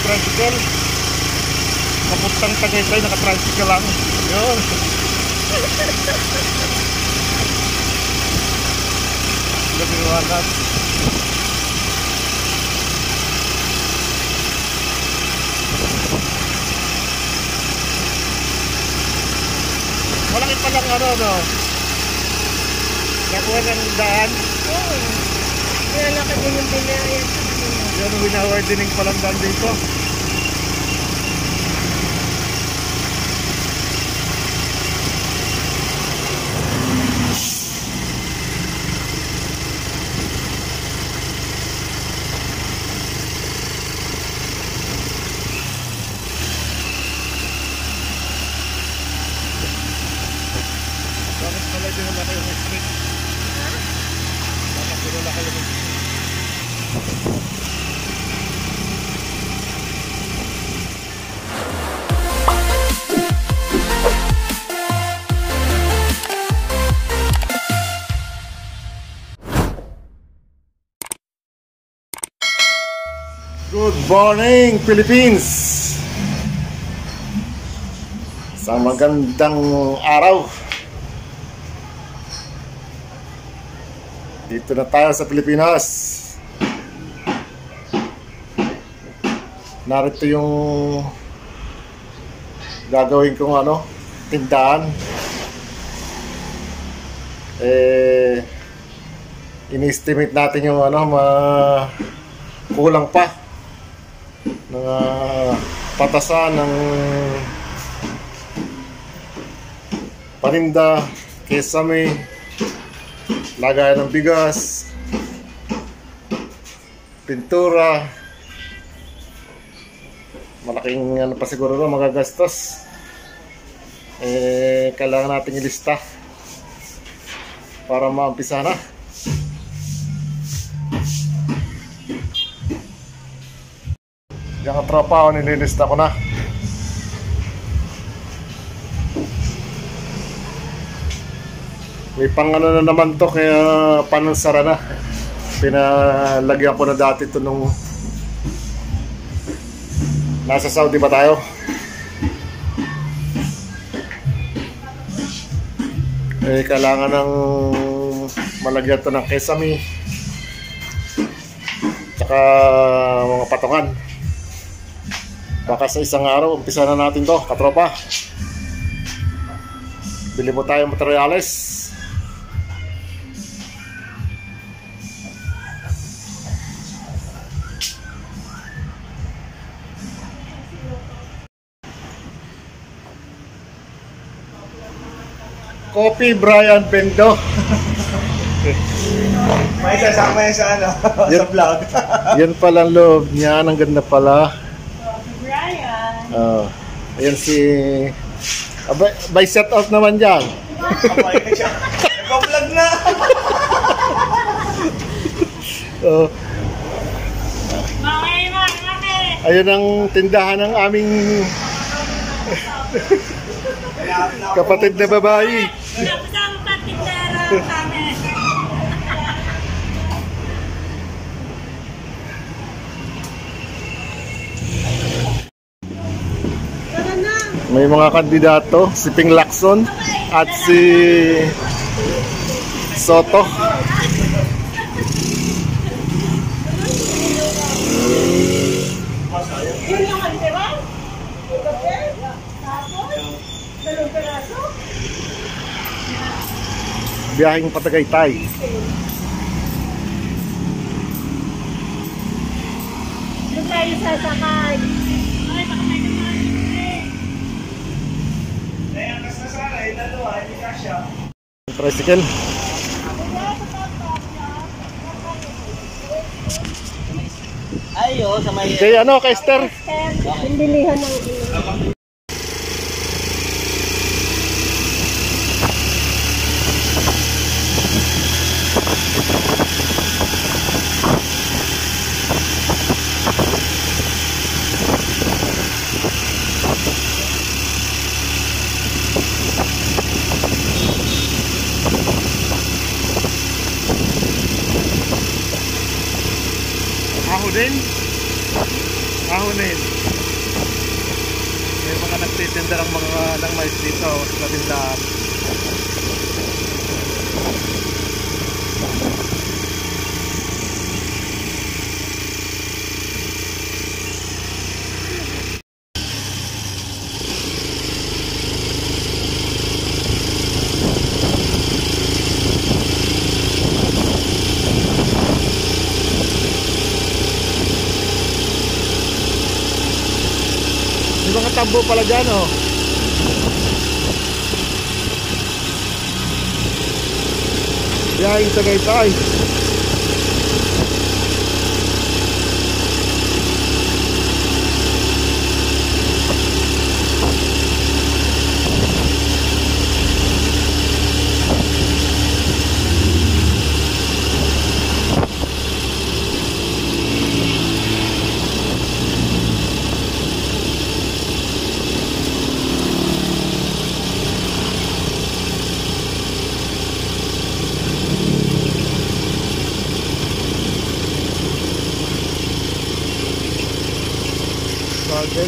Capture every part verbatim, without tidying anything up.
tricycle. Papuntang Tagaytay, naka-tricycle lang. Yun. Lumiliwanag. Malaki pa lang ano, no? Nakuha ng daan. Oo. Kaya laki din yung binayan sa kanila. Yan, winawardening pa lang daan dito. Bakit pala dinala kayo ng street? Ha? Bakit dinala kayo ng street? Good morning, Philippines! Isang magandang araw. Dito na tayo sa Pilipinas. Narito yung gagawin kong ano, tindahan. Eh, ini-estimate natin yung ano, ma kulang pa ng uh, patasan ng paninda, kesame, lagayan ng bigas, pintura. Malaking ano pa siguro no, magagastos. Eh, kailangan natin ilista para maumpisa na. Yung tropa ko, nililista ko na. May pang ano na naman to, kaya panansara na. Pinalagyan ko na dati to nung nasa Saudi ba tayo. Eh, kailangan ng malagyan to ng kesame tsaka mga patungan. Baka sa isang araw, umpisa na natin to, katropa. Bili mo tayo materyales. Coffee Brian Bendo. May sasama yan sa ano, sa vlog. Yan palang loob niya, ang ganda pala. Oh, ayan si abay, by set out naman dyan. Nag-vlog na. Oh. Ayun ang tindahan ng aming kapatid na babae. May mga kandidato, si Ping Lacson at si Soto. Biyaheng Patagaytay. Doon tayo sasakay. Tricycle. Ayo, sa may... Kay ano, kay Esther? Yung bilihan ng ilo. Aho din? Aho din. nagtitinda ng mga ng mais dito sa tindahan. May mga tambo pala dyan, oh. Biyahing Tagaytay. Garden.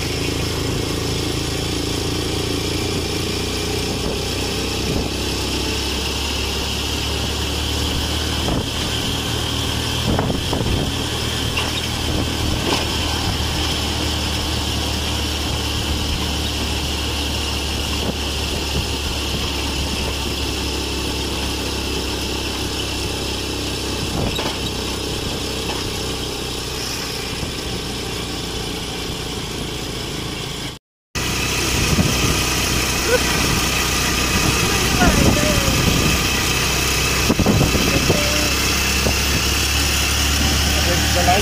The light.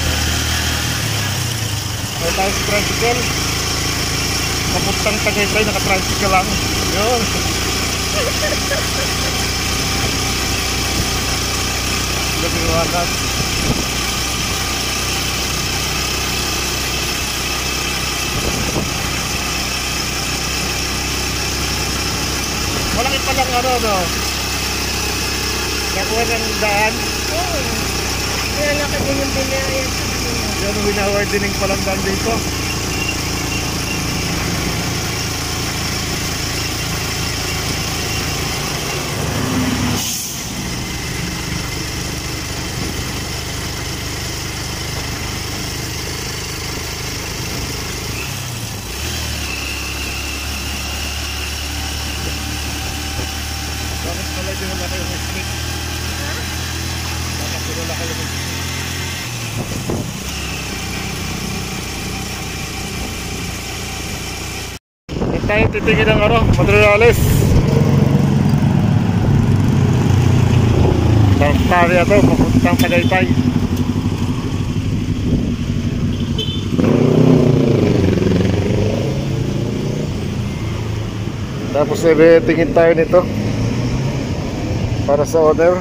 May tayo sa tricycle. Papuntang Tagaytay, naka-tricycle lang. Yun. Lumiwanag. Malaki palang ano, no? Nakuha ng daan. Oo. Nilalakad din yung binayan sa kanila. Yan, winawardening palang daan dito. Bakit pala din wala kayo ng street? Ha? Bakit wala kayo ng street? Hindi tayo titingin ng ano, materialis. Tartarya to, papuntang Tagaytay. Tapos eh, tingin tayo nito para sa owner.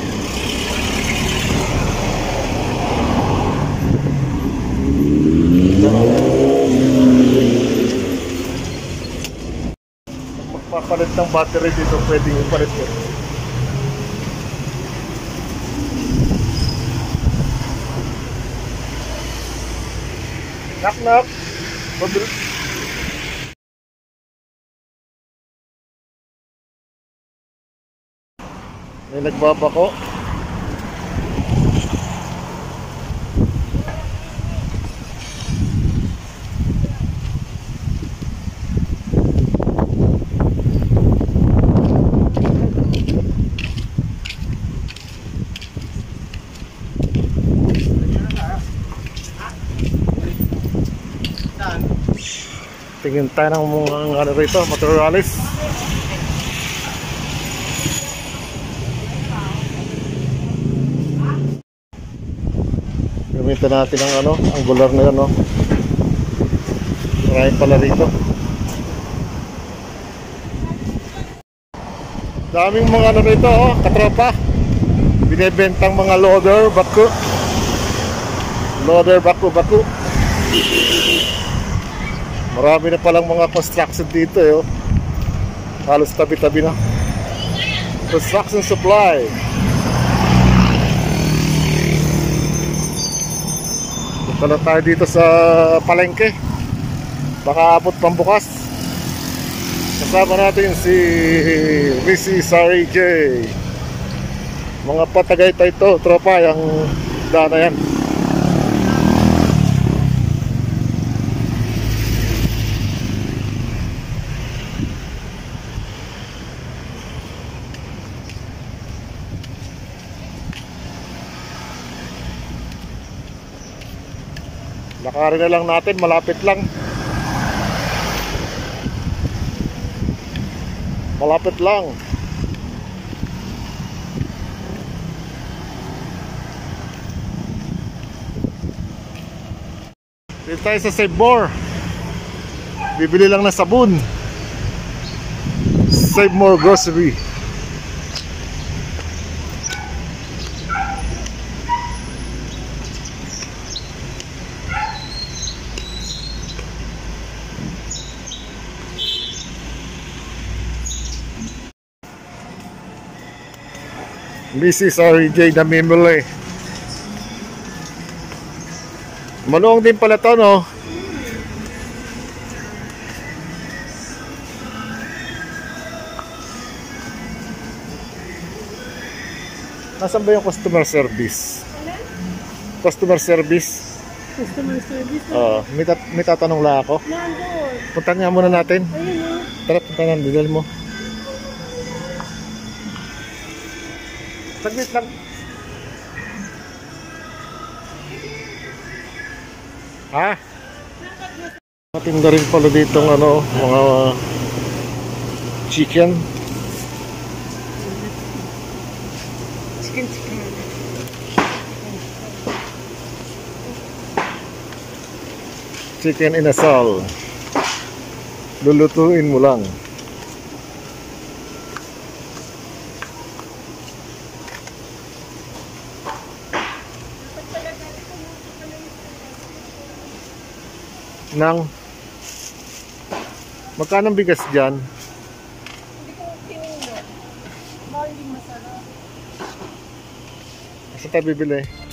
Magpapalit ng battery dito, pwedeng ipalit yun. Knock knock. May nagbabako. Tingin tayo ng mga ano rito, materialis. Gamitin natin ang ano, angular na yan, no? Marami pala rito. Daming mga ano rito, oh, katropa. Binibentang mga loader, baku. Loader, baku, baku. Marami na palang mga construction dito, eh, oh. Halos tabi-tabi na. Construction supply. Punta na tayo dito sa palengke. Baka abot pang bukas. Kasama natin si Missy Sari J. Mga patagay tayo, tropa, yung dana yan. Lakarin na lang natin, malapit lang. Malapit lang. Dito tayo sa Save More. Bibili lang ng sabon. Save More Grocery. Missy Sari J na mimili. Maluwang din pala to, no? Nasaan ba yung customer service? Customer service? Customer service? Oo, uh, may, tat may tatanong lang ako. Nandun. Punta nga muna natin. Ayun o. Tara, punta nga, bigal mo. Saglit lang. Ha? Matinda rin pala dito ng ano, mga chicken. Chicken chicken. Chicken inasal. Lulutuin mo lang. Nang magkano ang bigas dyan? Hindi ko tinignan. Baka hindi masarap. Saan tayo bibili?